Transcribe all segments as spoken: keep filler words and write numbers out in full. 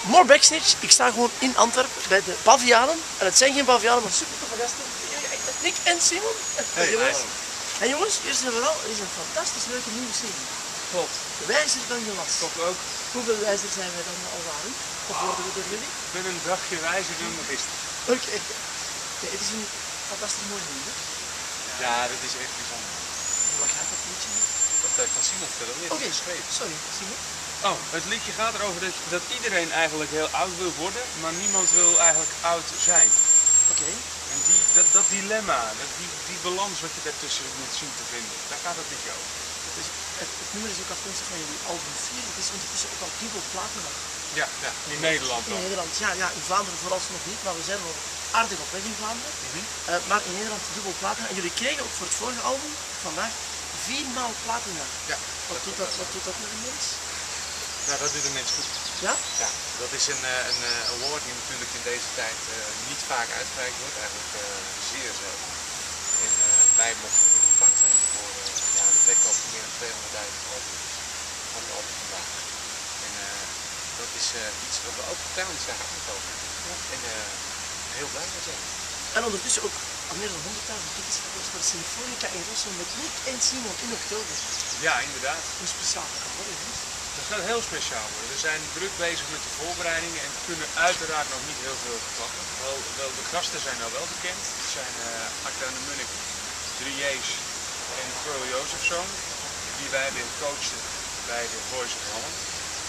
more backstage. Ik sta gewoon in Antwerpen bij de Bavianen. En het zijn geen Bavianen, maar super toffe gasten. Nick en Simon. Hey, jongens. hey. En jongens, eerst en vooral, er is een fantastisch leuke nieuwe serie. Klopt. Wijzer dan je was. Klopt ook. Hoeveel wijzer zijn wij dan al waren? Of worden we door jullie? Ik ben een dagje wijzer dan gisteren. Oké. Okay. Okay, het is een fantastisch mooi nieuw, hè? Ja, dat is echt bijzonder. Waar gaat dat liedje? Dat uh, kan Simon vertellen. Oké, okay. geschreven. Sorry, Simon. Oh, het liedje gaat erover dat, dat iedereen eigenlijk heel oud wil worden, maar niemand wil eigenlijk oud zijn. Oké. Okay. En die, dat, dat dilemma, dat, die, die balans wat je daartussen moet zien te vinden, daar gaat het liedje over. Dus het, het nummer is ook afkomstig van jullie album vier. Het is ondertussen ook al dubbel platina. Ja, ja, in Nederland dan. In Nederland, ja, ja, in Vlaanderen vooralsnog niet, maar we zijn wel aardig op weg in Vlaanderen. Mm-hmm. uh, maar in Nederland dubbel platina. En jullie kregen ook voor het vorige album, vandaag, viermaal platina. Ja. Wat doet dat, wat doet dat met een mens? Nou, dat doet een mens goed. Ja? Ja, dat is een, een uh, award die natuurlijk in deze tijd uh, niet vaak uitgereikt wordt, eigenlijk uh, zeer zelden. En uh, wij mochten in ontvangst zijn voor uh, ja, de verkoop van meer dan tweehonderdduizend albums van de album vandaag. En uh, dat is uh, iets wat we ook tijdens zijn aangekomen. Ja. En uh, heel blij mee zijn. En ondertussen ook al meer dan honderdduizend tickets verkocht voor Sinfonica in Rosso met Nick en Simon in oktober. Ja, inderdaad. Hoe speciaal dat kan worden, hè? Dat gaat heel speciaal worden. We zijn druk bezig met de voorbereidingen en kunnen uiteraard nog niet heel veel verklappen. Wel, wel, de gasten zijn al wel bekend. Het zijn uh, Acta de Munnik, drie J's en Pearl Josephson, die wij hebben gecoacht bij de Voice of Holland.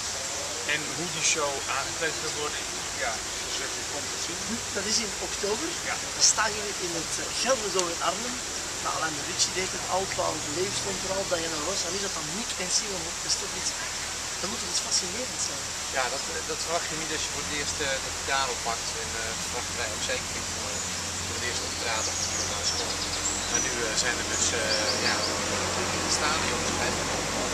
En hoe die show aangekleed gaat worden, ja, zoals je komt te zien. Dat is in oktober. Ja. Dan staan jullie in het uh, Gelderdoom in Arnhem. Nou, Alain de Ritchie deed het al, Paul de Leeuw stond er al, Diana Ross. En is dat dan Nick en Simon? Dat is toch iets, dat moet toch iets fascinerends zijn? Ja, dat, dat verwacht je niet als je voor het eerst uh, de gitaar oppakt. En uh, dat verwachten wij ook zeker niet voor, uh, voor het eerst op de straat of naar school. Maar nu uh, zijn er dus uh, ja, in het stadion eigenlijk.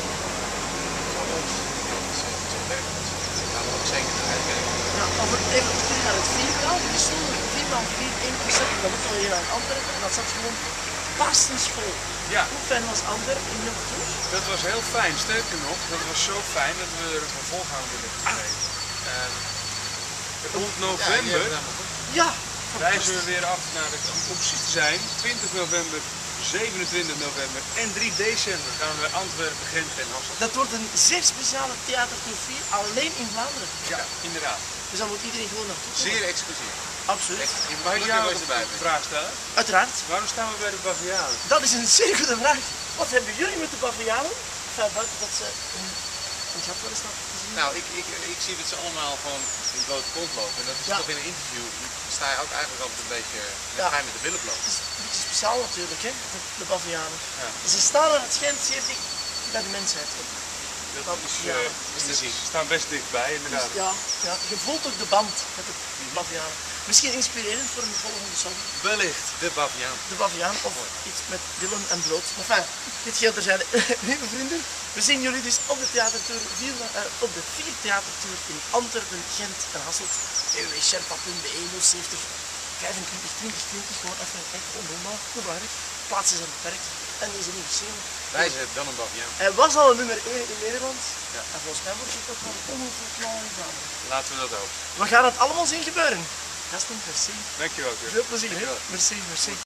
Daar gaan we ook zeker naar uitkijken. Ja, over even terug naar het viermaal. Je stond er viermaal vier één concert, dat moet al hier aan Antwerpen. En dat zat gewoon barstensvol. Ja. Hoe fijn was Antwerpen in jouw tour? Dat was heel fijn, sterker nog, dat was zo fijn dat we er een vervolg aan willen geven. Uh, rond november ja, reizen we weer af naar de, om precies te zijn, twintig november, zevenentwintig november en drie december gaan we Antwerpen, Gent en Hasselt. Dat wordt een zeer speciale theatertour vier, alleen in Vlaanderen. Ja, inderdaad. Dus dan moet iedereen gewoon naartoe komen. Zeer exclusief. Absoluut. Mag ik jou een vraag stellen? Uiteraard. Waarom staan we bij de Bavianen? Dat is een zeer goede vraag. Wat hebben jullie met de Bavianen? Enfin, buiten dat ze een, een gat willen snappen te zien. Nou, ik, ik, ik zie dat ze allemaal gewoon in blote kont lopen. En dat is ja. toch in een interview, sta je ook eigenlijk altijd een beetje, ja. ga je met de billen bloot. Het is een beetje speciaal natuurlijk, hè, de, de Bavianen. Ja. Ze staan er, het schijnt, zeer dicht bij de mensheid. Dat dat is, ja. uh, is ze staan best dichtbij, inderdaad. Dus, ja, ja, je voelt ook de band met de Bavianen. Misschien inspirerend voor een volgende song. Wellicht de Baviaan. De Baviaan of iets met Dylan en brood. Maar fijn, dit geheel terzijde. Lieve vrienden, we zien jullie dus op de theatertour, vier, uh, op de vier theatertour in Antwerpen, Gent en Hasselt. w w w punt sherpa punt b e nul zeventig vijfentwintig twintig twintig, gewoon even echt ondoenbaar, belangrijk. Plaatsen zijn beperkt. En deze nieuwe single. Wij zijn dan een Baviaan. Hij was al een nummer één in Nederland. Ja. En volgens mij wordt het ook wel ongelooflijk knal in Vlaanderen. Laten we dat hopen. We gaan het allemaal zien gebeuren. Gasten, merci. Dankjewel. Veel plezier. Merci, merci.